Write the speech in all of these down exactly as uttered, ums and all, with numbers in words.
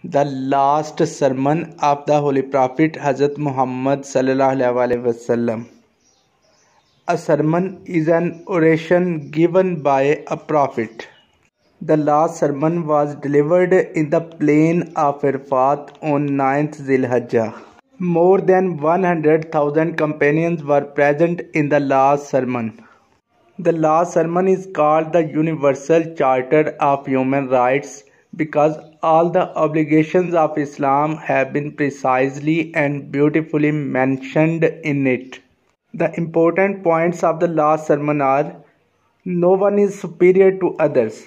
The last sermon of the Holy Prophet Hazrat Muhammad sallallahu alaihi wasallam. A sermon is an oration given by a prophet. The last sermon was delivered in the plain of Arafat on ninth Zilhijjah. More than one hundred thousand companions were present in the last sermon. The last sermon is called the Universal Charter of Human Rights because all the obligations of Islam have been precisely and beautifully mentioned in it. The important points of the last sermon are: no one is superior to others.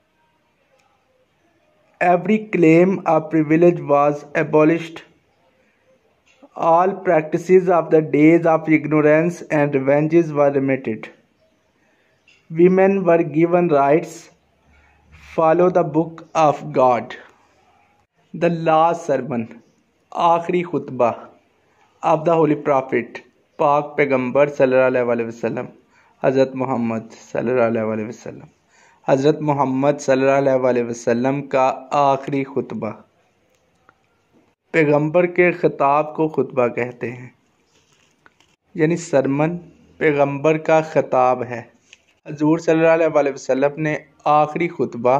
Every claim of privilege was abolished. All practices of the days of ignorance and revenges were remitted. Women were given rights. Follow the book of God. The last sermon, आखिरी खुतबा of the Holy Prophet, पाक पैगंबर सल्लल्लाहु अलैहि वसल्लम, हज़रत Muhammad सल्लल्लाहु अलैहि वसल्लम, हज़रत मोहम्मद सल्लल्लाहु अलैहि वसल्लम का आखिरी खुतबा। पैगंबर के खिताब को खुतबा कहते हैं, यानी सरमन पैगंबर का खिताब है। हजूर सल्लल्लाहु अलैहि वसल्लम ने आखिरी खुतबा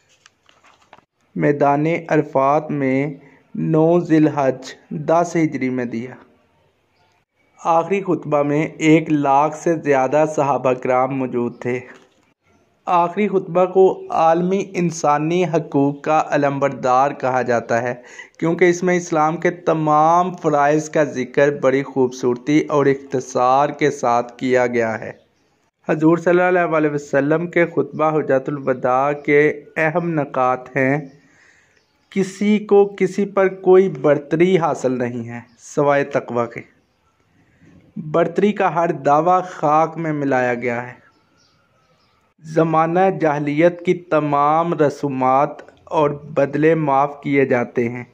मैदान अरफात में नौ ज़िलहज दस हिजरी में दिया। आखिरी खुतबा में एक लाख से ज़्यादा सहाबा किराम मौजूद थे। आखिरी खुतबा को आलमी इंसानी हकूक़ का अलंबरदार कहा जाता है क्योंकि इसमें इस्लाम के तमाम फ़राइज़ का ज़िक्र बड़ी खूबसूरती और इख्तिसार के साथ किया गया है। हजूर सल्लल्लाहु अलैहि वसल्लम के खुतबा हुज्जतुल वदा के अहम नकात हैं। किसी को किसी पर कोई बर्तरी हासिल नहीं है सवाए तकवा के। बर्तरी का हर दावा खाक में मिलाया गया है। ज़माना जाहलियत की तमाम रसूमात और बदले माफ़ किए जाते हैं।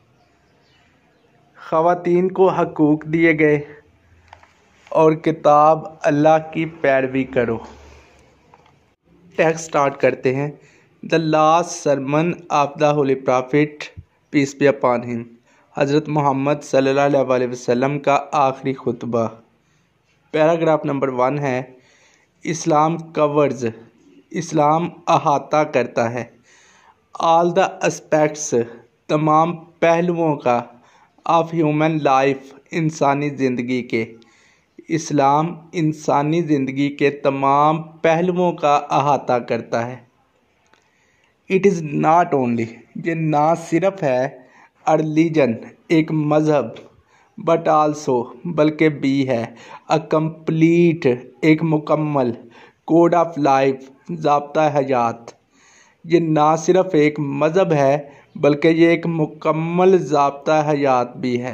ख़वातीन को हकूक़ दिए गए और किताब अल्लाह की पैरवी करो। टेक्स्ट स्टार्ट करते हैं। The last sermon of the holy prophet peace be upon him, हज़रत मोहम्मद सल्लल्लाहु अलैहि वसल्लम का आखिरी खुतबा। पैराग्राफ नंबर वन है, इस्लाम कवर्स, इस्लाम अहाता करता है, ऑल द एस्पेक्ट्स, तमाम पहलुओं का, ऑफ ह्यूमन लाइफ, इंसानी ज़िंदगी के। इस्लाम इंसानी ज़िंदगी के तमाम पहलुओं का अहाता करता है। इट इज़ नॉट ओनली, ये ना सिर्फ है, अ रिलीजन, एक मज़हब, बट आल्सो, बल्कि भी है, अ कंप्लीट, एक मुकम्मल, कोड ऑफ लाइफ, ज़ाब्ता हयात। ये ना सिर्फ एक मज़हब है बल्कि ये एक मुकम्मल ज़ाब्ता हयात भी है।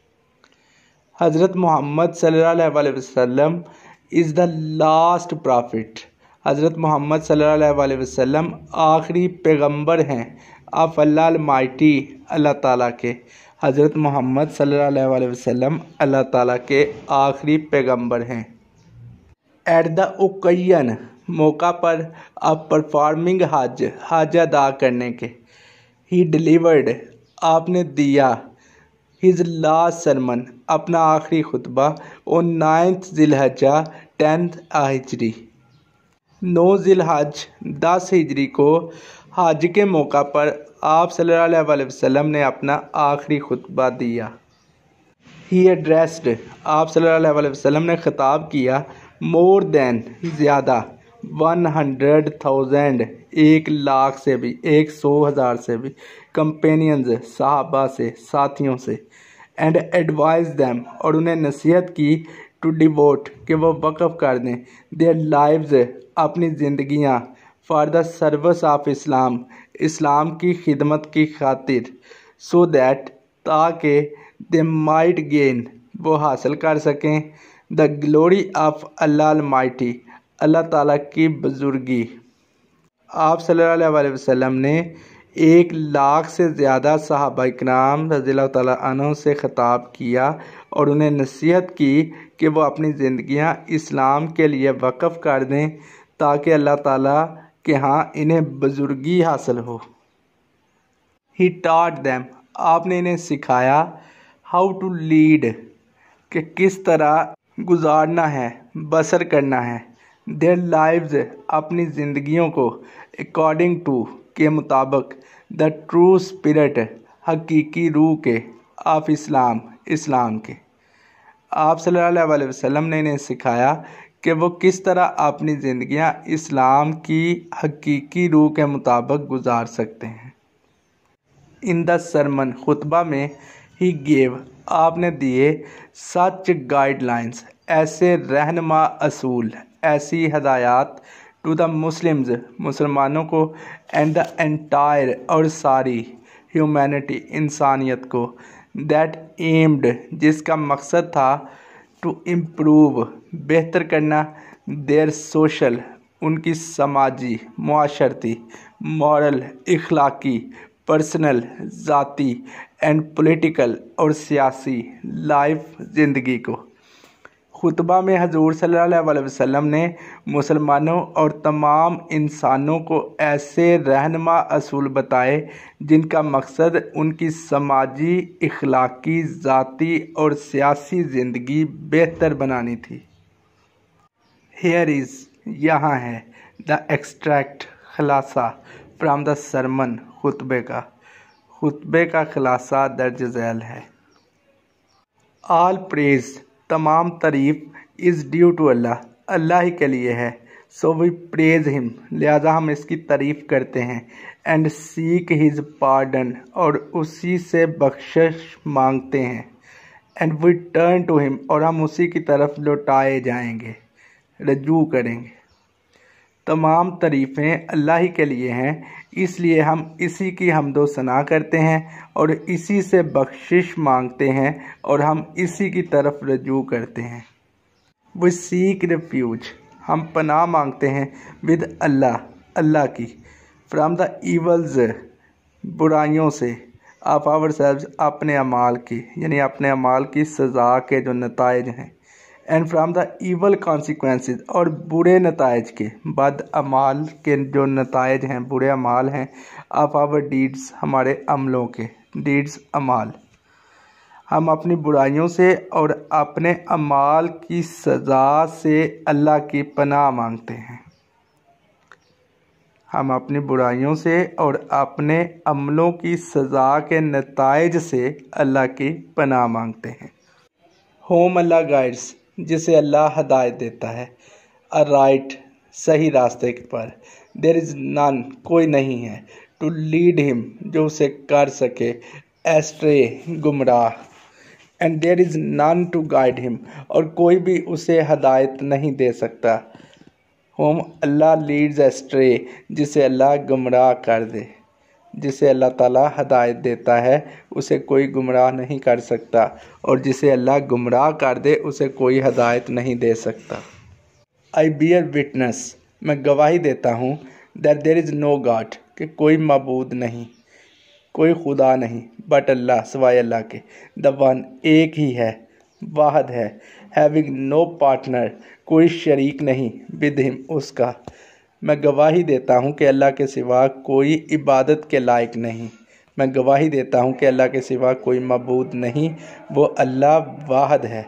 हज़रत मोहम्मद सल्लल्लाहु अलैहि वसल्लम इज़ द लास्ट प्रॉफिट। हज़रत मोहम्मद सल्लल्लाहु अलैहि वसल्लम आखिरी पैगंबर हैं ऑफ अल्लाह अलमाइटी, अल्लाह ताला के। हज़रत मोहम्मद सल्लल्लाहु अलैहि वसल्लम अल्लाह ताला के आखिरी पैगंबर हैं। एट द ओकेजन, मौका पर, आप परफॉर्मिंग हज, हज अदा करने के। ही डिलीवर्ड, आपने दिया। हिज लास्ट सरमन, अपना आखिरी खुतबा, ऑन नाइन्थ ज़िलहज्जा टेंथ हिजरी, नौ ज़िलहज दस हिजरी को हज के मौका पर आप सल्लल्लाहु अलैहि वसल्लम ने अपना आखिरी खुतबा दिया। ही एड्रेस्ड, आप सल्लल्लाहु अलैहि वसल्लम ने खिताब किया, मोर दैन, ज़्यादा, वन हंड्रेड थाउजेंड, एक लाख से भी, एक सौ हज़ार से भी, कंपेनियंस, सहाबा से, साथियों से, एंड एडवाइज दैम, और उन्हें नसीहत की, टू डिवोट, कि वो वक़फ़ कर दें, देयर लाइव्स, अपनी ज़िंदगियाँ, for the service of Islam, Islam की खिदमत की खातिर, सो दैट, ताकि, दे माइट गेन, वो हासिल कर सकें, the glory of Allah almighty, Allah ताला की बुजुर्गी। आप सल्लल्लाहु अलैहि वसल्लम ने एक लाख से ज़्यादा सहाबा इकराम रज़ियल्लाहु ताला अन्हुम से ख़िताब किया और उन्हें नसीहत की कि वो अपनी ज़िंदगियां इस्लाम के लिए वक़फ़ कर दें ताकि अल्लाह ताला के यहाँ इन्हें बुजुर्गी हासिल हो। ही टॉट दैम, आपने इन्हें सिखाया हाउ टू लीड, कि किस तरह गुजारना है, बसर करना है, देयर लाइव्स, अपनी ज़िंदगियों को, अकॉर्डिंग टू, के मुताबिक, द ट्रू स्पिरिट, हकीकी रूह के, ऑफ इस्लाम, इस्लाम के। आप सल्लल्लाहु अलैहि वसल्लम ने इन्हें सिखाया कि वो किस तरह अपनी ज़िंदगियां इस्लाम की हकीकी रूह के मुताबिक गुजार सकते हैं। इन द सरमन, खुतबा में, ही गेव, आपने दिए, सच गाइडलाइंस, ऐसे रहनुमा असूल, ऐसी हदायत, टू द मुस्लिम्स, मुसलमानों को, एंड द एंटायर, और सारी, ह्यूमैनिटी, इंसानियत को, दैट एम्ड, जिसका मकसद था, टू इम्प्रूव, बेहतर करना, देयर सोशल, उनकी समाजी, मुआशरती, मॉरल, इखलाकी, पर्सनल, ज़ाती, एंड पॉलिटिकल, और सियासी लाइफ, ज़िंदगी को। खुतबा में हजूर सल्लल्लाहु अलैहि वसल्लम ने मुसलमानों और तमाम इंसानों को ऐसे रहनुमा असूल बताए जिनका मकसद उनकी समाजी, इखलाकी, ज़ाती और सियासी ज़िंदगी बेहतर बनानी थी। हेयर इज़, यहाँ है, द एक्सट्रैक्ट, खलासा, फ्राम द सरमन, खुतबे का, खुतबे का खलासा दर्ज झैल है। आल प्रेज, तमाम तारीफ़, is due to Allah, Allah ही के लिए है। सो वी प्रेज हिम, लिहाजा हम इसकी तारीफ़ करते हैं। एंड सीक हिज पार्डन, और उसी से बख्शिश मांगते हैं। And we turn to him, और हम उसी की तरफ लौटाए जाएंगे, रजू करेंगे। तमाम तारीफ़ें अल्लाह ही के लिए हैं, इसलिए हम इसी की हम्दो सना करते हैं और इसी से बख्शिश मांगते हैं और हम इसी की तरफ रजू करते हैं। वी सीक रिफ्यूज, हम पनाह मांगते हैं, विद अल्लाह, अल्लाह की, फ्राम द ईवल्स, बुराइयों से, ऑफ आवर सेल्व्स, अपने अमाल की, यानी अपने अमाल की सज़ा के जो नताइज हैं। And from the evil consequences, और बुरे नताइज के, बद अमाल के जो नताइज हैं, बुरे अमाल हैं, ऑफ आवर डीड्स, हमारे अमलों के, डीड्स अमाल। हम अपनी बुराइयों से और अपने अमाल की सज़ा से अल्लाह की पनाह मांगते हैं। हम अपनी बुराइयों से और अपने अमलों की सज़ा के नताइज से अल्लाह की पनाह मांगते हैं। होम अल्लाह गाइड्स, जिसे अल्लाह हदायत देता है, अ राइट, सही रास्ते पर, देयर इज़ नन, कोई नहीं है, टू लीड हिम, जो उसे कर सके, एस्ट्रे, गुमराह, and there is none to guide him, और कोई भी उसे हदायत नहीं दे सकता। होम अल्लाह लीड्स एस्ट्रे, जिसे अल्लाह गुमराह कर दे, जिसे अल्लाह ताला हदायत देता है उसे कोई गुमराह नहीं कर सकता, और जिसे अल्लाह गुमराह कर दे उसे कोई हदायत नहीं दे सकता। आई बियर विटनेस, मैं गवाही देता हूँ, that there is no god, कि कोई मबूद नहीं, कोई खुदा नहीं, बट अल्लाह, सिवाय अल्लाह के, द वन, एक ही है, वाहद है, हैविंग नो पार्टनर, कोई शरीक नहीं, विद हिम, उसका। मैं गवाही देता हूँ कि अल्लाह के सिवा कोई इबादत के लायक नहीं। मैं गवाही देता हूँ कि अल्लाह के सिवा कोई मबूद नहीं, वो अल्लाह वाहद है,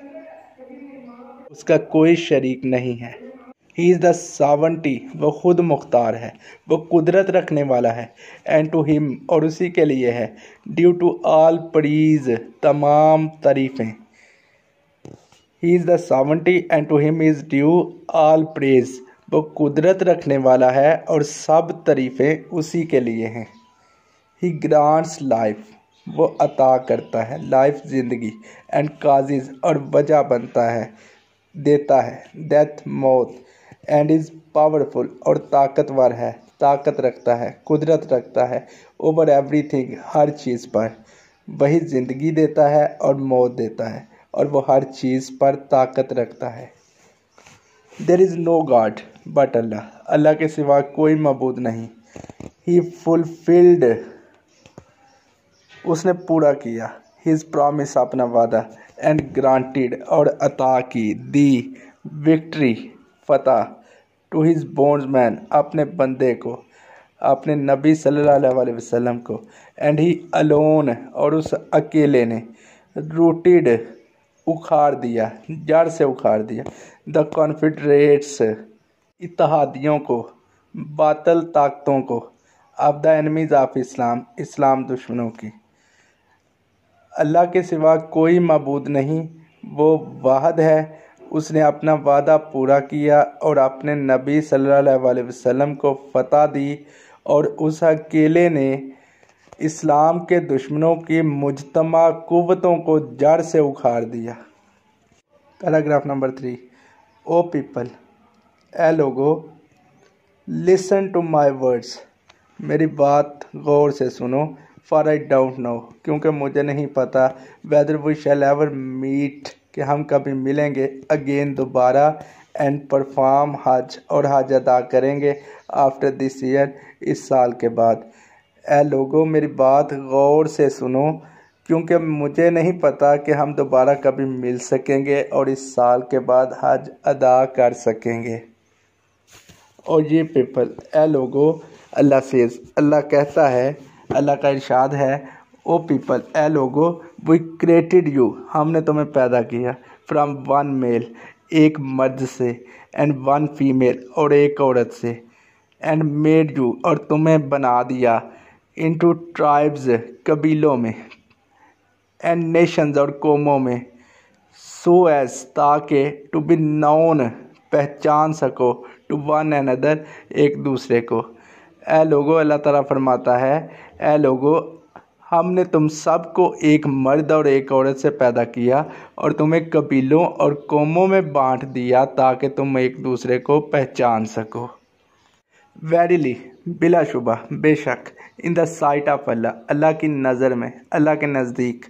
उसका कोई शरीक नहीं है। ही इज़ द सावंटी, वो खुद मुख्तार है, वो कुदरत रखने वाला है। एंड टू हिम, और उसी के लिए है, ड्यू टू ऑल प्रीज, तमाम तारीफ़ें। He is the sovereignty and to him is due all praise, वो कुदरत रखने वाला है और सब तारीफ़ें उसी के लिए हैं। ही ग्रांट्स लाइफ, वो अता करता है, लाइफ ज़िंदगी, एंड काजिज़, और वजह बनता है, देता है, डेथ, मौत, एंड इज़ पावरफुल, और ताकतवर है, ताकत रखता है, कुदरत रखता है, ओवर एवरीथिंग, हर चीज़ पर। वही ज़िंदगी देता है और मौत देता है, और वो हर चीज़ पर ताकत रखता है। There is no god but Allah, अल्लाह के सिवा कोई मबूद नहीं। ही फुलफिल्ड, उसने पूरा किया, हिज प्रॉमिस, अपना वादा, एंड ग्रांटेड, और अता की, दी, विक्ट्री, फतह, टू हिज बॉन्ड्समैन, अपने बंदे को, अपने नबी सल्लल्लाहु अलैहि वसल्लम को, एंड ही अलोन, और उस अकेले ने, रूटेड, उखाड़ दिया, जड़ से उखाड़ दिया, द कॉन्फिडरेट्स, इत्तेहादियों को, बातल ताकतों को, of the enemies of Islam, इस्लाम दुश्मनों की। अल्लाह के सिवा कोई मबूद नहीं, वो वाहद है। उसने अपना वादा पूरा किया और अपने नबी सल्लल्लाहु अलैहि वसल्लम को फतह दी, और उस अकेले ने इस्लाम के दुश्मनों की मुजतमा कुव्वतों को जड़ से उखाड़ दिया। Paragraph number three. O people, ए लोगो, लिसन टू माई वर्ड्स, मेरी बात गौर से सुनो। फॉर आई डोंट नो, क्योंकि मुझे नहीं पता, whether we shall ever meet, कि हम कभी मिलेंगे अगेन, दोबारा, एंड परफॉर्म हज, और हज अदा करेंगे, आफ्टर दिस ईयर, इस साल के बाद। ए लोगों, मेरी बात गौर से सुनो, क्योंकि मुझे नहीं पता कि हम दोबारा कभी मिल सकेंगे और इस साल के बाद हज अदा कर सकेंगे। और ये पीपल, ए लोगो, अल्लाह सेज, अल्लाह कहता है, अल्लाह का इरशाद है, ओ पीपल, ए लोगो, वी क्रिएटेड यू, हमने तुम्हें पैदा किया, फ्रॉम वन मेल, एक मर्द से, एंड वन फीमेल, और एक औरत से, एंड मेड यू, और तुम्हें बना दिया, इनटू ट्राइब्स, कबीलों में, एंड नेशंस, और कौमों में, सो एज, ताकि, टू बी नोन, पहचान सको, टू वन अनदर, एक दूसरे को। ए लोगो, अल्लाह ताला फरमाता है, ए लोगो, हमने तुम सबको एक मर्द और एक औरत से पैदा किया और तुम्हें कबीलों और कौमों में बांट दिया ताकि तुम एक दूसरे को पहचान सको। वेरीली, बिलाशुबा, बेशक, in the sight of Allah, अल्लाह की नज़र में, अल्लाह के नज़दीक,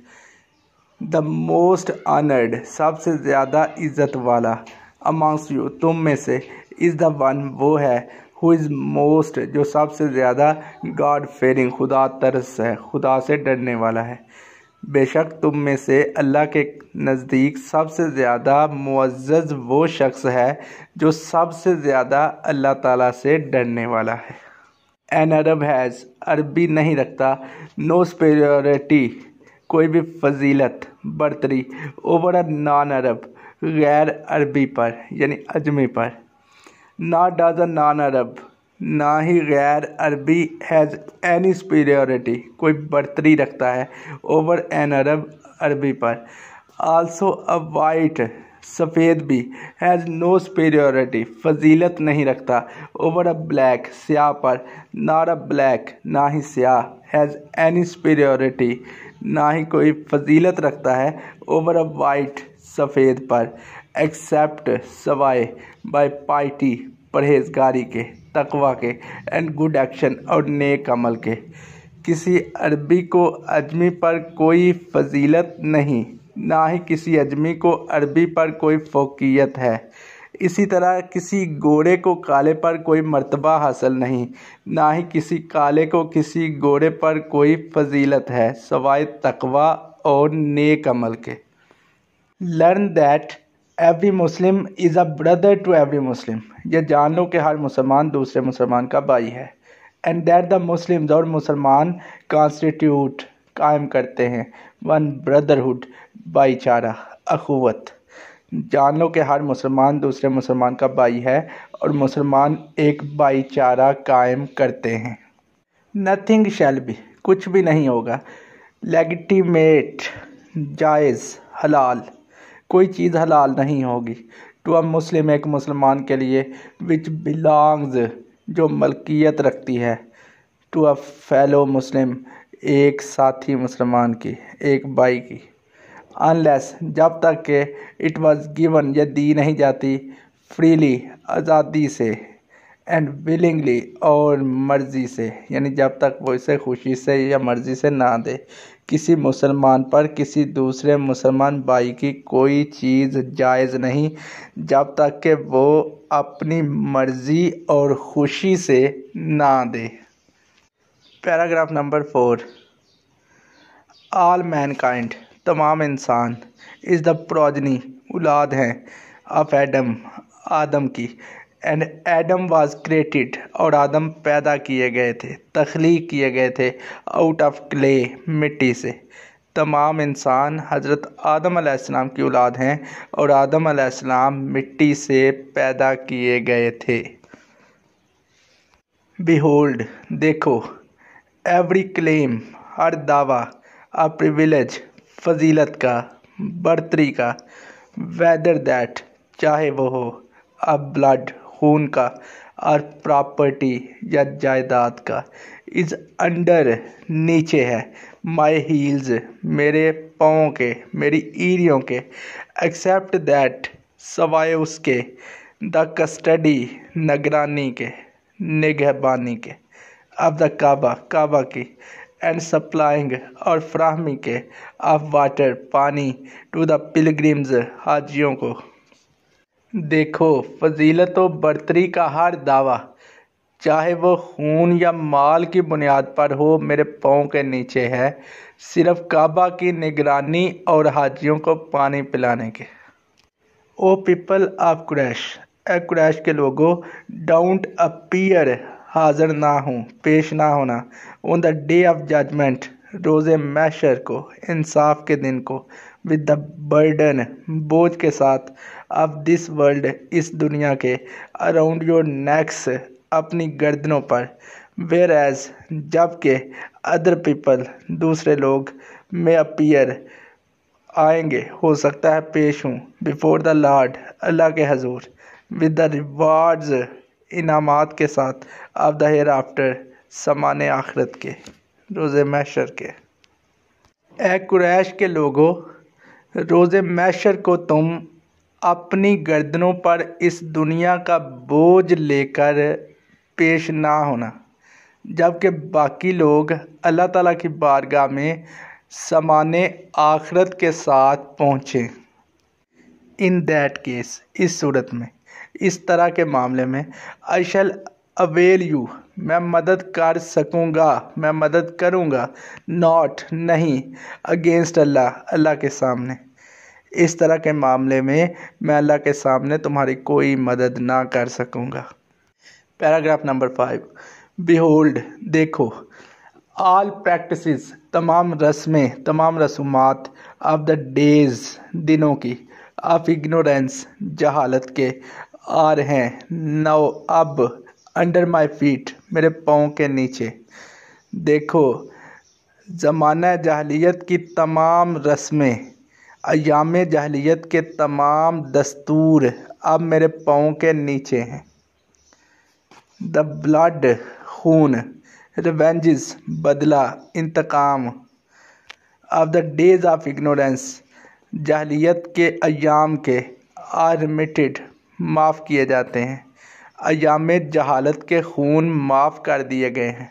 द मोस्ट ऑनर्ड, सबसे ज़्यादा इज़्ज़त वाला, अमॉन्ग्स यू, तुम में से, इज़ द वन, वो है, हु इज़ मोस्ट, जो सबसे ज़्यादा, गॉड फेयरिंग, खुदा तरस है, खुदा से डरने वाला है। बेशक तुम में से अल्लाह के नज़दीक सबसे ज़्यादा मुअज़्ज़ज़ वो शख्स है जो सबसे ज़्यादा अल्लाह ताला से डरने वाला है। एन अरब हैज़, अरबी नहीं रखता, नो सुपीरियरिटी, कोई भी फजीलत, बरतरी, ओवर अ नॉन अरब, गैर अरबी पर, यानी अजमी पर। ना डज अ नॉन अरब, ना ही गैर अरबी, हैज़ एनी सुपीरियरिटी, कोई बरतरी रखता है, ओवर एन अरब, अरबी पर। आल्सो अ वाइट, सफ़ेद भी, हैज़ नो सुपीरियरिटी, फजीलत नहीं रखता, ओवर अ ब्लैक, स्याह पर। नॉट अ ब्लैक, ना ही स्याह, हैज़ एनी सुपीरियरिटी, ना ही कोई फजीलत रखता है, ओवर अ वाइट, सफ़ेद पर। एक्सेप्ट, सवाए, बाय पाइटी, परहेजगारी के, तकवा के, एंड गुड एक्शन, और नेक अमल के। किसी अरबी को अजमी पर कोई फजीलत नहीं, ना ही किसी अजमी को अरबी पर कोई फ़ौक़ियत है। इसी तरह किसी गोरे को काले पर कोई मर्तबा हासिल नहीं, ना ही किसी काले को किसी गोरे पर कोई फजीलत है, सवाए तकवा और नेक अमल के। Learn that every Muslim is a brother to every Muslim, यह जान लो कि हर मुसलमान दूसरे मुसलमान का भाई है। एंड दैट द मुस्लिम्स, और मुसलमान, कॉन्स्टिट्यूट, कायम करते हैं, वन ब्रदरहुड, भाईचारा, अखुवत। जान लो कि हर मुसलमान दूसरे मुसलमान का भाई है और मुसलमान एक भाईचारा कायम करते हैं। नथिंग शैल बी, कुछ भी नहीं होगा, लेगिटिमेट, जायज़, हलाल, कोई चीज़ हलाल नहीं होगी, टू अ मुस्लिम, एक मुसलमान के लिए, विच बिलोंग्स, जो मलकियत रखती है, टू अ फेलो मुस्लिम, एक साथी मुसलमान की, एक भाई की। अनलेस, जब तक के, इट वाज गिवन, यह दी नहीं जाती, फ्रीली, आज़ादी से, एंड विलिंगली, और मर्ज़ी से, यानी जब तक वो इसे खुशी से या मर्ज़ी से ना दे, किसी मुसलमान पर किसी दूसरे मुसलमान भाई की कोई चीज़ जायज़ नहीं जब तक कि वो अपनी मर्ज़ी और खुशी से ना दे। Paragraph number four. All mankind, तमाम इंसान, इज़ द प्रोजनी, औलाद हैं, ऑफ एडम, आदम की, एंड एडम वाज क्रिएटेड, और आदम पैदा किए गए थे, तख्लीक किए गए थे, आउट ऑफ क्ले, मिट्टी से। तमाम इंसान हज़रत आदम अलैहिस्सलाम की औलाद हैं और आदम अलैहिस्सलाम मिट्टी से पैदा किए गए थे। बिहोल्ड, देखो, एवरी क्लेम, हर दावा, अ प्रिविलेज, फजीलत का, बर्तरी का, वेदर दैट, चाहे वो हो, अ ब्लड, खून का, और प्रॉपर्टी या जायदाद का, इज़ अंडर, नीचे है, माई हील्स, मेरे पाँवों के, मेरी ईरियों के, एक्सेप्ट दैट, सवाए उसके, द कस्टडी, निगरानी के, निगहबानी के, ऑफ द काबा, काबा की, एंड सप्लाइंग, और फ्राहमी के, ऑफ वाटर, पानी, टू द पिलग्रिम्स, हाजियों को। देखो, फजीलत व बरतरी का हर दावा, चाहे वो खून या माल की बुनियाद पर हो, मेरे पाँव के नीचे है, सिर्फ काबा की निगरानी और हाजियों को पानी पिलाने के। ओ पीपल ऑफ कुरैश, ए कुरैश के लोगों, डोंट अपीयर, हाजिर ना हो, पेश ना होना, on the day of judgement, रोज़े मैशर को, इंसाफ के दिन को, विद द बर्डन, बोझ के साथ, ऑफ दिस वर्ल्ड, इस दुनिया के, अराउंड योर नेक्स, अपनी गर्दनों पर, वेयर एज, जबकि, अदर पीपल, दूसरे लोग, में अपीयर, आएंगे, हो सकता है पेश हूँ, बिफोर द लॉर्ड, अल्लाह के हजूर, विद द रिवार्ड्स, इनामात के साथ, ऑफ द हेयर आफ्टर, समाने आखिरत के, रोज़े मैशर के। ए कुरैश के लोगों, रोज़े मैशर को तुम अपनी गर्दनों पर इस दुनिया का बोझ लेकर पेश ना होना, जबकि बाकी लोग अल्लाह ताला की बारगाह में समाने आखिरत के साथ पहुँचें। इन दैट केस, इस सूरत में, इस तरह के मामले में, आई शैल अवेल यू, मैं मदद कर सकूँगा, मैं मदद करूँगा, नॉट, नहीं, अगेंस्ट अल्लाह, अल्लाह के सामने, इस तरह के मामले में मैं अल्लाह के सामने तुम्हारी कोई मदद ना कर सकूँगा। पैराग्राफ नंबर फाइव, बिहोल्ड, देखो, ऑल प्रैक्टिसेस, तमाम रस्में, तमाम रसूमात, ऑफ द डेज, दिनों की, ऑफ इग्नोरेंस, जहालत के, आर हैं, नौ, अब, अंडर माई फीट, मेरे पाँव के नीचे। देखो, ज़माना जahलियत की तमाम रस्में, अयाम जahलियत के तमाम दस्तूर अब मेरे पाँव के नीचे हैं। द ब्लड, खून, रिवेंजेस, बदला, इंतकाम, of the days of ignorance, जहलियत के अयाम के, आर रिमिटेड, माफ़ किए जाते हैं, अयाम जहालत के खून माफ़ कर दिए गए हैं।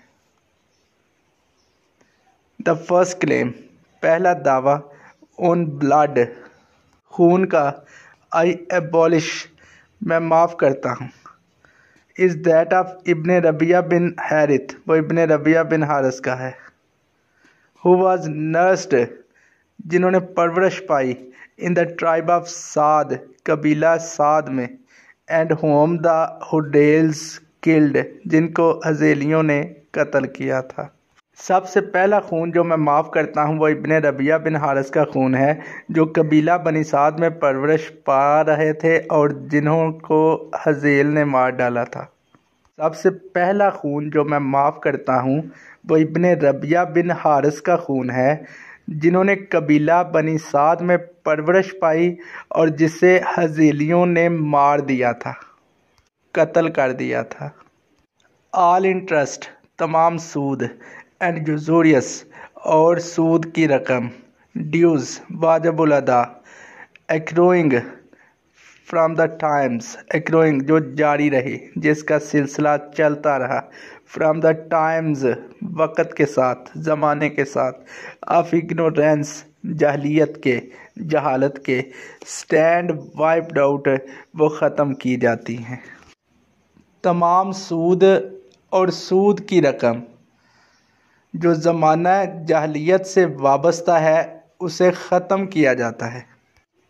द फर्स्ट क्लेम, पहला दावा, ऑन ब्लड, खून का, आई एबॉलिश, मैं माफ़ करता हूँ, is that of Ibn Rabia bin Harith, वो इब्ने रबिया बिन हारिस का है। हु वाज नर्स्ड, जिन्होंने परवरिश पाई, in the tribe of Saad, कबीला साद में, and whom the Hudails killed, जिनको हज़ेलियों ने कत्ल किया था। सबसे पहला खून जो मैं माफ़ करता हूँ वो इब्ने रबिया बिन हारिस का खून है, जो कबीला बनी साद में परवरिश पा रहे थे और जिन्हों को हज़ेल ने मार डाला था। सबसे पहला खून जो मैं माफ़ करता हूँ वो इब्ने रबिया बिन हारिस का खून है, जिन्होंने कबीला बनी साद में परवरिश पाई और जिसे हज़ेलियों ने मार दिया था, कत्ल कर दिया था। ऑल इंटरेस्ट, तमाम सूद, एंड यूजोरियस, और सूद की रकम, ड्यूज़, वाजिबुल अदा, accruing, from the times, accruing, जो जारी रही, जिसका सिलसिला चलता रहा, फ्राम द टाइम्स, वक़्त के साथ, ज़माने के साथ, ऑफ इग्नोरेंस, जहलियत के, जहालत के, स्टैंड वाइप्ड आउट, वो ख़त्म की जाती हैं। तमाम सूद और सूद की रकम जो ज़माना जहलियत से वाबस्ता है उसे ख़त्म किया जाता है।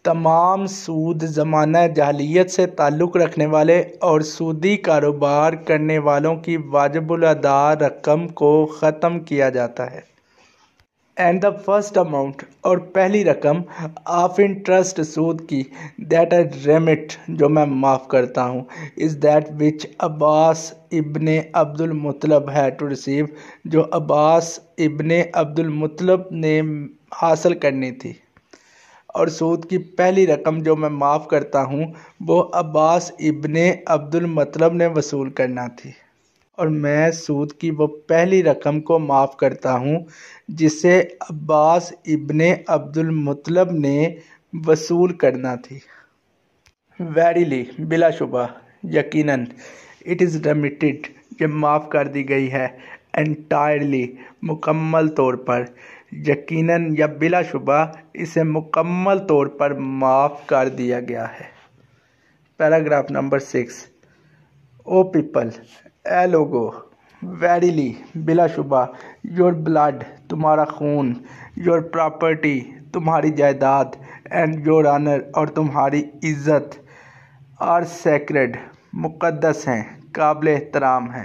तमाम सूद ज़माना जahलियत से ताल्लुक़ रखने वाले और सूदी कारोबार करने वालों की वाजिबुल अदा रकम को ख़त्म किया जाता है। एंड द फर्स्ट अमाउंट और पहली रकम ऑफ इंटरेस्ट सूद की दैट आई रेमिट जो मैं माफ़ करता हूँ is that which Abbas Ibn Abdul Muttalib has to receive जो अब्बास इब्ने अब्दुल मुत्तलब ने हासिल करनी थी। और सूद की पहली रकम जो मैं माफ़ करता हूँ वो अब्बास इब्ने अब्दुल मुत्तलब ने वसूल करना थी। और मैं सूद की वो पहली रकम को माफ़ करता हूँ जिसे अब्बास इब्ने अब्दुल मुत्तलब ने वसूल करना थी। वेरीली बिलाशुबा यकीनन इट इज़ रेमिटेड ये माफ़ कर दी गई है। एंटायरली मुकम्मल तौर पर यकीनन या बिलाशुबा इसे मुकम्मल तौर पर माफ़ कर दिया गया है। Paragraph number six. O people ए लोगो वेरीली बिलाशुबा योर ब्लड तुम्हारा खून योर प्रॉपर्टी तुम्हारी जायदाद एंड योर ऑनर और तुम्हारी इज़्ज़त आर सेक्रेड मुक़द्दस हैं काबिल एहतराम हैं।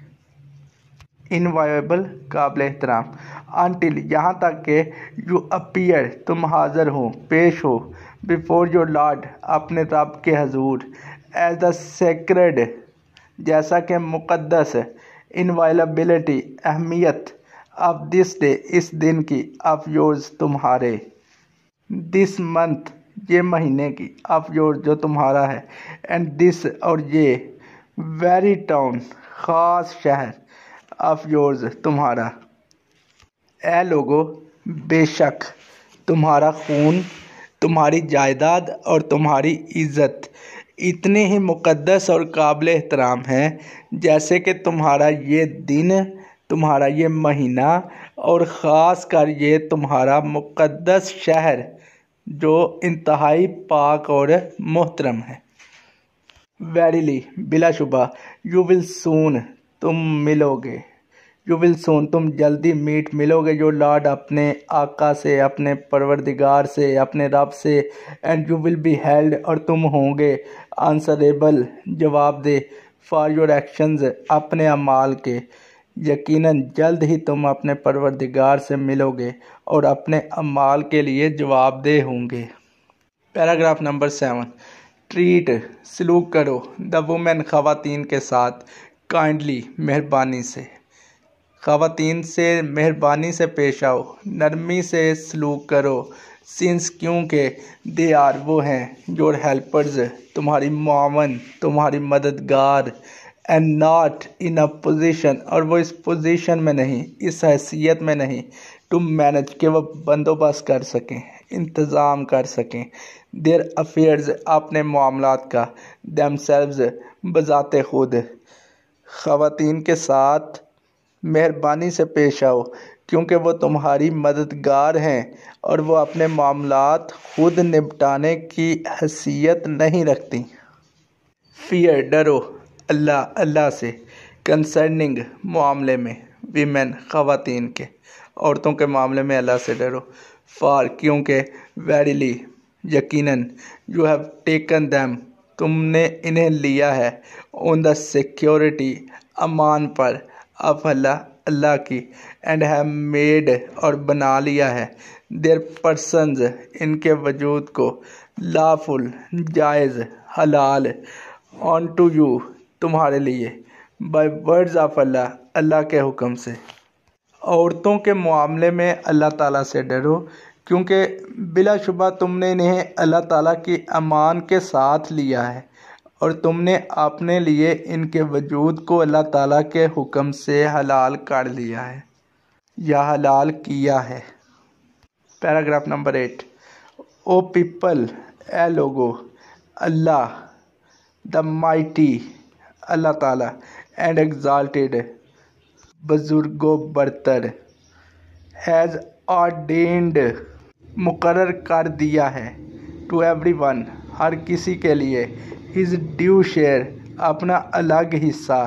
इनवायबल काबिल एहतराम अनटिल यहाँ तक के यू अपीयर तुम हाज़िर हो पेश हो बिफोर योर लॉर्ड अपने रब के हजूर एज द सेक्रेड जैसा कि मुक़द्दस इनवायलेबिलिटी अहमियत ऑफ दिस डे इस दिन की ऑफ योर्स तुम्हारे दिस मंथ ये महीने की ऑफ योर्स जो तुम्हारा है एंड दिस और ये वेरी टाउन ख़ास शहर ऑफ योर्स तुम्हारा। ए लोगो बेशक तुम्हारा खून तुम्हारी जायदाद और तुम्हारी इज़्ज़त इतने ही मुक़द्दस और काबिल एहतराम हैं जैसे कि तुम्हारा ये दिन तुम्हारा ये महीना और ख़ास कर ये तुम्हारा मुक़द्दस शहर जो इंतहाई पाक और मोहतरम है। वेरीली बिलाशुबा यू विल सून तुम मिलोगे यू विल सून तुम जल्दी मीट मिलोगे जो लॉर्ड अपने आका से अपने परवरदिगार से अपने रब से and you will be held और तुम होंगे आंसरेबल जवाब दे फॉर योर एक्शंस अपने अमाल के। यकीनन जल्द ही तुम अपने परवरदिगार से मिलोगे और अपने अमाल के लिए जवाबदेह होंगे। Paragraph number seven. ट्रीट सलूक करो द वुमेन ख़वातीन के साथ काइंडली मेहरबानी से ख़वातीन से मेहरबानी से पेश आओ नरमी से सलूक करो सिंस क्योंकि दे आर वो हैं योर हेल्पर्स तुम्हारी मावन तुम्हारी मददगार and not in a position और वो इस पोजीशन में नहीं इस हैसियत में नहीं टू मैनेज के वो बंदोबस्त कर सकें इंतज़ाम कर सकें देयर अफेयर्स अपने मामलात का देमसेल्व्स बजाते खुद। ख़वातीन के साथ मेहरबानी से पेश आओ क्योंकि वो तुम्हारी मददगार हैं और वो अपने मामलात खुद निपटाने की हैसियत नहीं रखती। फियर डरो अल्लाह अल्लाह से कंसर्निंग मामले में वीमेन ख़वातीन के औरतों के मामले में अल्लाह से डरो। फार क्योंकि वेरीली यकीनन यू हैव टेकन दैम तुमने इन्हें लिया है ऑन द सिक्योरिटी अमान पर ऑफ अल्लाह अल्लाह की एंड हैव मेड और बना लिया है देयर पर्सन्स इनके वजूद को लाफुल जायज़ हलाल ऑन टू यू तुम्हारे लिए बाय वर्ड्स ऑफ अल्लाह अल्लाह के हुक्म से। औरतों के मामले में अल्लाह ताला से डरो क्योंकि बिलाशुबा तुमने इन्हें अल्लाह ताला की अमान के साथ लिया है और तुमने अपने लिए इनके वजूद को अल्लाह ताला के हुक्म से हलाल कर लिया है या हलाल किया है। Paragraph number eight. O people ए लोगो अल्लाह द माइटी अल्लाह ताला एंड एग्जाल्टेड बुजुर्गो बरतर हैज़ ऑर्डेन्ड मुकर्रर कर दिया है टू एवरी वन हर किसी के लिए हिज ड्यू शेयर अपना अलग हिस्सा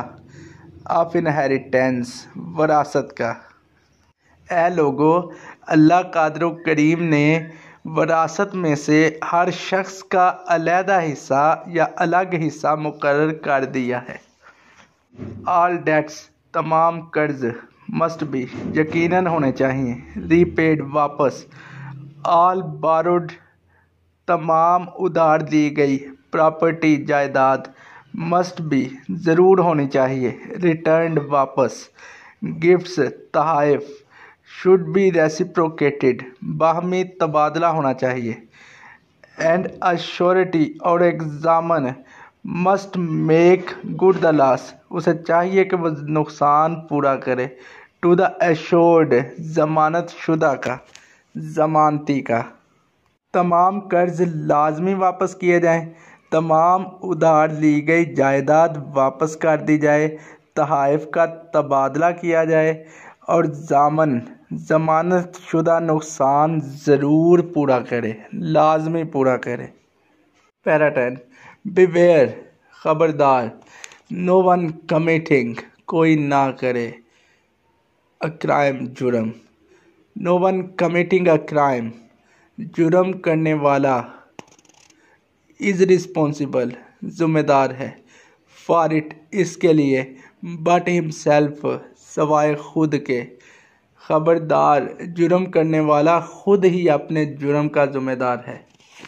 ऑफ इनहेरिटेंस वरासत का। ए लोगो अल्लाह कादर करीम ने वरासत में से हर शख्स का अलहदा हिस्सा या अलग हिस्सा मुकर्रर कर दिया है। ऑल डेट्स तमाम कर्ज मस्ट बी यकीनन होने चाहिए रीपेड वापस। ऑल बारोड तमाम उधार दी गई प्रॉपर्टी जायदाद मस्ट बी ज़रूर होनी चाहिए रिटर्न्ड वापस। गिफ्ट्स तहाइफ शुड बी रेसिप्रोकेटेड बाहमी तबादला होना चाहिए। एंड अ श्योरिटी और एग्जामन must make good the loss उसे चाहिए कि वह नुकसान पूरा करे। टू द एश्योर्ड जमानत शुदा का जमानती का। तमाम कर्ज लाजमी वापस किए जाएं। तमाम उधार ली गई जायदाद वापस कर दी जाए। तहाइफ का तबादला किया जाए और जामन जमानत शुदा नुकसान ज़रूर पूरा करे लाजमी पूरा करे। पैरा टेन बिवेयर ख़बरदार नो वन कमिटिंग कोई ना करे अ क्राइम जुर्म। No one committing a crime जुर्म करने वाला इज़ रिस्पॉन्सिबल ज़िम्मेदार है फॉर इट इसके लिए बट हिमसेल्फ सवाए खुद के। ख़बरदार जुर्म करने वाला खुद ही अपने जुर्म का ज़िम्मेदार है।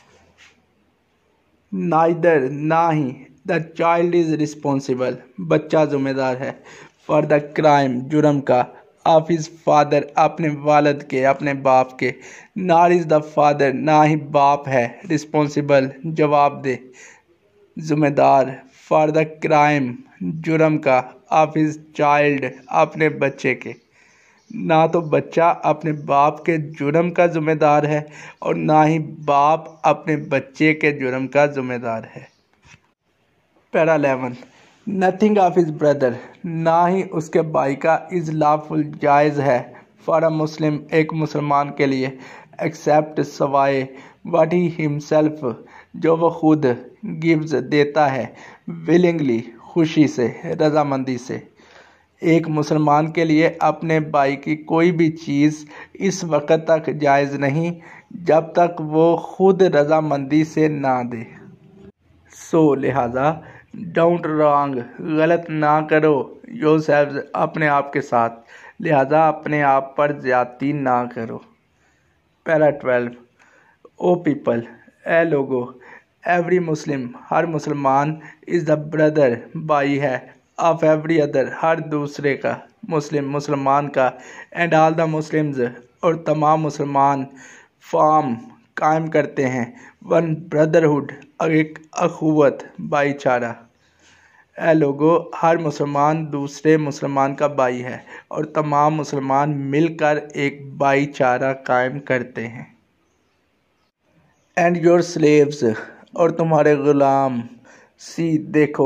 नाइदर ना ही द चाइल्ड इज़ रिस्पॉन्सिबल बच्चा ज़िम्मेदार है फॉर द क्राइम जुर्म का ऑफ हिज फादर अपने वालिद के अपने बाप के। नार इज़ द फादर ना ही बाप है रिस्पॉन्सिबल जवाबदेह ज़िम्मेदार फॉर द क्राइम जुर्म का ऑफ हिज चाइल्ड अपने बच्चे के। ना तो बच्चा अपने बाप के जुर्म का ज़िम्मेदार है और ना ही बाप अपने बच्चे के जुर्म का ज़िम्मेदार है। Para eleven nothing of his brother ना ही उसके भाई का इज़ लॉफुल जायज़ है फॉर अ मुस्लिम एक मुसलमान के लिए एक्सेप्ट सवाए व्हाट ही हिमसेल्फ जो वह खुद गिव्स देता है विलिंगली खुशी से रजामंदी से। एक मुसलमान के लिए अपने भाई की कोई भी चीज़ इस वक्त तक जायज़ नहीं जब तक वो खुद रजामंदी से ना दे। सो लिहाजा डोंट रॉन्ग गलत ना करो योरसेल्व्स अपने आप के साथ लिहाजा अपने आप पर ज़्यादती ना करो। पैरा ट्वेल्व ओ पीपल ए लोगो एवरी मुस्लिम हर मुसलमान इज़ द ब्रदर भाई है ऑफ एवरी अदर हर दूसरे का मुस्लिम मुसलमान का। एंड ऑल द मुस्लिम्स और तमाम मुसलमान फॉर्म कायम करते हैं वन ब्रदरहुड एक अखुवत भाईचारा। ए लोगो हर मुसलमान दूसरे मुसलमान का भाई है और तमाम मुसलमान मिलकर एक भाईचारा कायम करते हैं। एंड योर स्लेव्स और तुम्हारे गुलाम सी देखो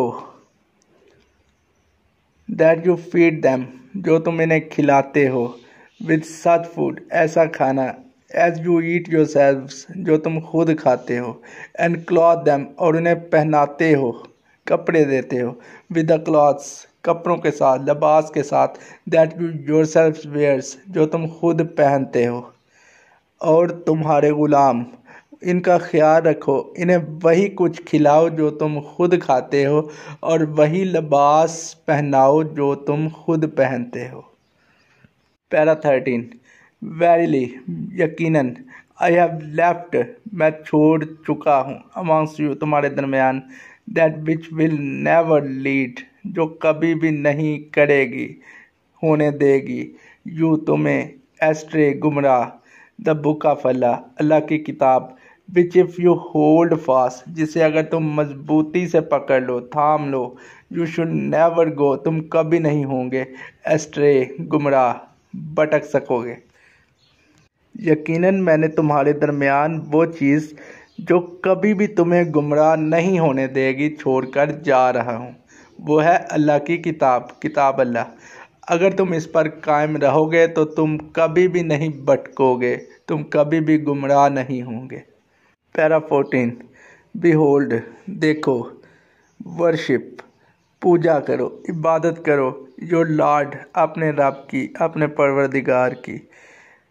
दैट यू फीड दैम जो तुम इन्हें खिलाते हो विद सच फूड ऐसा खाना as you eat yourselves जो तुम खुद खाते हो। एंड क्लॉथ दैम और उन्हें पहनाते हो कपड़े देते हो विद द क्लॉथ्स कपड़ों के साथ लिबास के साथ that you yourselves wears जो तुम खुद पहनते हो। और तुम्हारे गुलाम इनका ख्याल रखो इन्हें वही कुछ खिलाओ जो तुम खुद खाते हो और वही लिबास पहनाओ जो तुम खुद पहनते हो। पैरा थर्टीन वेरीली यकीनन आई हैव लेफ्ट मैं छोड़ चुका हूँ अमॉन्ग्स यू तुम्हारे दरमियान that which will never lead जो कभी भी नहीं करेगी होने देगी यू तुम्हें एस्ट्रे गुमराह द बुक ऑफ अल्लाह अल्लाह की किताब which if you hold fast जिसे अगर तुम मजबूती से पकड़ लो थाम लो यू शुड नेवर गो तुम कभी नहीं होंगे एस्ट्रे गुमराह भटक सकोगे। यकीनन मैंने तुम्हारे दरमियान वो चीज़ जो कभी भी तुम्हें गुमराह नहीं होने देगी छोड़कर जा रहा हूँ वो है अल्लाह की किताब किताब अल्लाह। अगर तुम इस पर कायम रहोगे तो तुम कभी भी नहीं भटकोगे तुम कभी भी गुमराह नहीं होंगे। पैरा फोर्टीन बिहोल्ड देखो वर्शिप पूजा करो इबादत करो योर लॉर्ड अपने रब की अपने परवरदिगार की।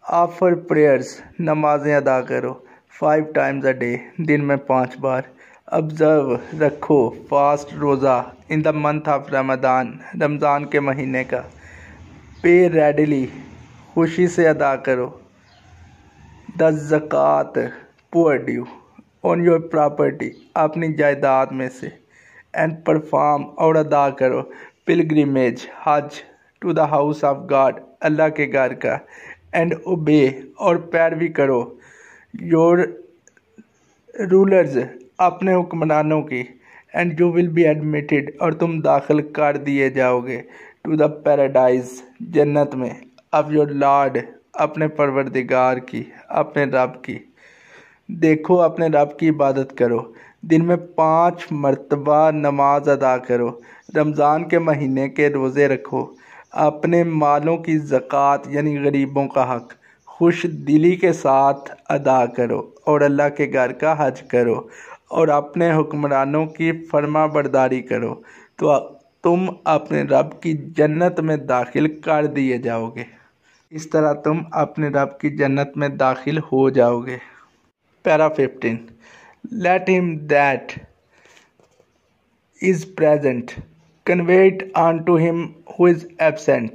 ऑफर प्रेयर्स, नमाजें अदा करो फाइव टाइम्स अ डे, दिन में पाँच बार। ऑब्ज़र्व, रखो फास्ट, रोज़ा in the month of Ramzan, रमज़ान के महीने का। पे रेडली, खुशी से अदा करो द ज़कात, poor due on your property, अपनी जायदाद में से। एंड परफॉर्म, और अदा करो पिलग्रिमेज, हज to the house of God, अल्लाह के घर का। एंड ओबे, और पैरवी करो योर रूलर्स, अपने हुक्मरानों की। And you will be admitted, और तुम दाखिल कर दिए जाओगे टू द पैराडाइज, जन्नत में। ऑफ योर लॉर्ड, अपने परवरदिगार की, अपने रब की। देखो, अपने रब की इबादत करो, दिन में पाँच मरतबा नमाज अदा करो, रमज़ान के महीने के रोज़े रखो, अपने मालों की ज़कात यानी गरीबों का हक खुश दिली के साथ अदा करो, और अल्लाह के घर का हज करो, और अपने हुक्मरानों की फर्मा बरदारी करो, तो तुम अपने रब की जन्नत में दाखिल कर दिए जाओगे। इस तरह तुम अपने रब की जन्नत में दाखिल हो जाओगे। Para fifteen, let him that is present convey it on to him who is absent.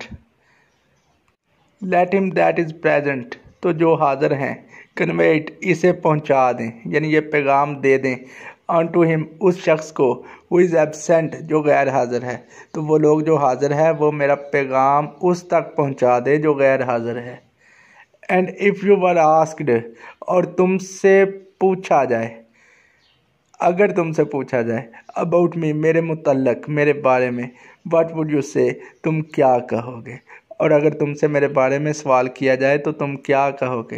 Let him that is present, तो जो हाज़िर हैं, कन्वे इट, इसे पहुंचा दें, यानी ये पैगाम दे दें, ऑन टू हिम, उस शख्स को, हु इज़ एबसेंट, जो गैर हाज़िर है। तो वो लोग जो हाज़िर है वो मेरा पैगाम उस तक पहुंचा दे जो गैर हाज़िर है। And if you were asked, और तुमसे पूछा जाए, अगर तुमसे पूछा जाए, अबाउट मी, मेरे मुतल्लक, मेरे बारे में, व्हाट वुड यू से, तुम क्या कहोगे। और अगर तुमसे मेरे बारे में सवाल किया जाए तो तुम क्या कहोगे।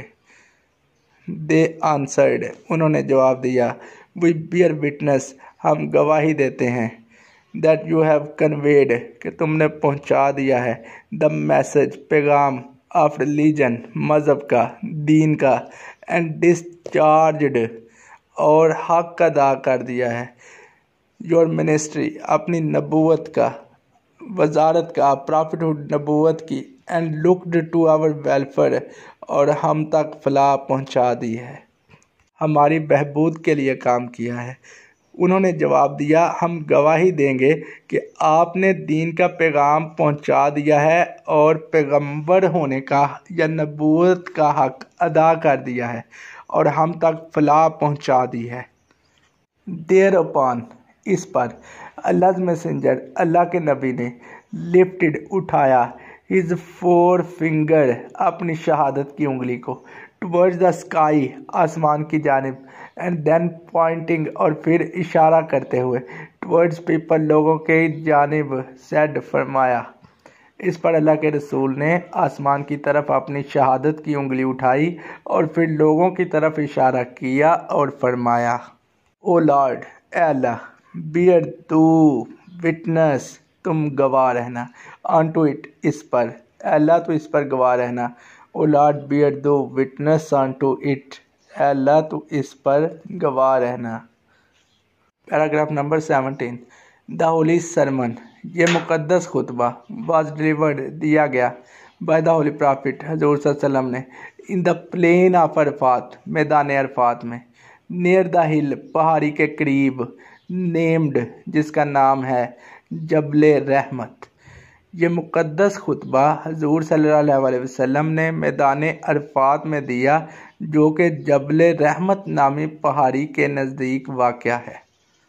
दे आंसर्ड, उन्होंने जवाब दिया, वी बियर विटनेस, हम गवाही देते हैं, दैट यू हैव कन्वेड, कि तुमने पहुंचा दिया है, द मैसेज, पैगाम, ऑफ रिलीजन, मज़हब का, दीन का, एंड डिस्चार्जड, और हक अदा कर दिया है, योर मिनिस्ट्री, अपनी नबूवत का, वजारत का, प्रॉफिटहुड, नबूवत की, and looked to our welfare, और हम तक फलाह पहुंचा दी है, हमारी बहबूद के लिए काम किया है। उन्होंने जवाब दिया, हम गवाही देंगे कि आपने दीन का पैगाम पहुंचा दिया है और पैगंबर होने का या नबूवत का हक अदा कर दिया है और हम तक फलाह पहुंचा दी है। देयर अपॉन, इस पर, अल्लाह मैसेंजर, अल्लाह के नबी ने, लिफ्टेड, उठाया, हिज फोर फिंगर, अपनी शहादत की उंगली को, टुवर्ड्स द स्काई, आसमान की जानिब, एंड देन पॉइंटिंग, और फिर इशारा करते हुए, टुवर्ड्स पीपल, लोगों के जानिब, सेड, फरमाया। इस पर अल्लाह के रसूल ने आसमान की तरफ अपनी शहादत की उंगली उठाई और फिर लोगों की तरफ इशारा किया और फरमाया, ओ लॉर्ड, ए अल्लाह, बियर तू विटनेस, तुम गवाह रहना, ऑन टू इट, इस पर, अल्लाह तो इस पर गवाह रहना, O lord, bear thou witness on to it, अल्लाह तो इस पर गवाह रहना। Paragraph number seventeen, the holy sermon, ये मुक़द्दस खुतबा, वाज डिलीवर्ड, दिया गया, बाय द होली प्रॉफिट, हजूर सल्लल्लाहु अलैहि वसल्लम ने, in the plain of Arafat, मैदान अरफात में, नियर द हिल, पहाड़ी के करीब, नेम्ड, जिसका नाम है जबले रहमत। ये मुक़द्दस खुतबा हजूर सल्लल्लाहु अलैहि वसल्लम ने मैदान अरफात में दिया, जो कि जबले रहमत नामी पहाड़ी के नज़दीक वाक़या है।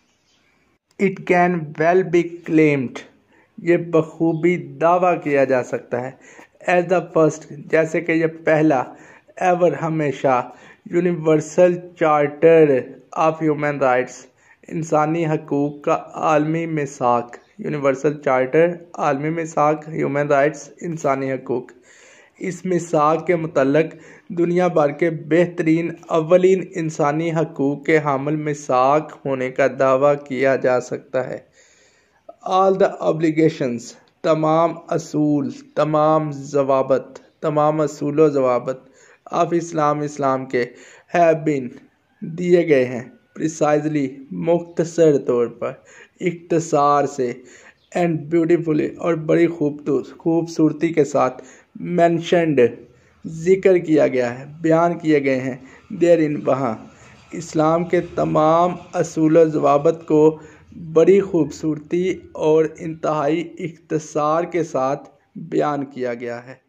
It can well be claimed, ये बखूबी दावा किया जा सकता है, एज द फर्स्ट, जैसे कि यह पहला, एवर, हमेशा, universal charter of human rights, इंसानी हकूक़ का आलमी मिसाक, यूनिवर्सल चार्टर, आलमी मिसाक, ह्यूमन राइट्स, इंसानी हकूक़। इस मिसाक के मुतल्लक दुनिया भर के बेहतरीन अव्वलीन इंसानी हकूक़ के हामिल मिसाक होने का दावा किया जा सकता है। ऑल द ऑब्लिगेशंस, तमाम असूल, तमाम ज़वाबत, तमाम असूल व ज़वाबत, ऑफ इस्लाम, इस्लाम के, हैव बीन, दिए गए हैं, प्रिसाइजली, मुख्तसर तौर पर, इख्तिसार से, एंड ब्यूटीफुली, और बड़ी खूबसूरती के साथ, मैंशनड, ज़िक्र किया गया है, बयान किए गए हैं। देर इन वहाँ इस्लाम के तमाम असूल व ज़वाबित को बड़ी खूबसूरती और इंतहाई इख्तिसार के साथ बयान किया गया है।